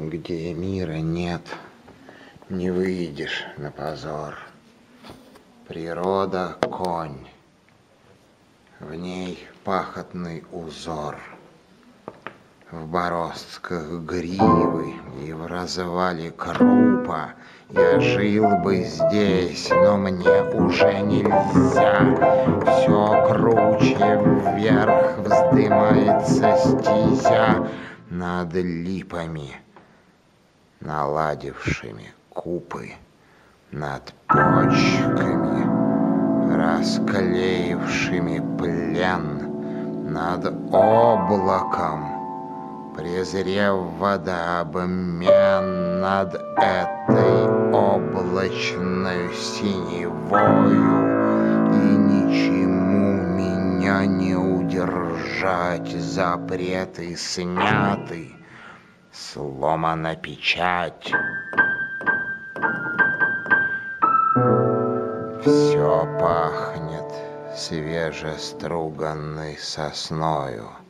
где мира нет, не выйдешь на позор. Природа — конь, в ней пахотный узор. В бороздках гривы и в развале крупа я жил бы здесь, но мне уже нельзя. Все круче вверх вздымается стезя над липами, наладившими купы, над почками, расклеившими плен, над облаком, презрев водообмен, над этой облачной синевою, и ничему меня не удержать, запреты сняты, сломана печать. Все пахнет свежеструганной сосною.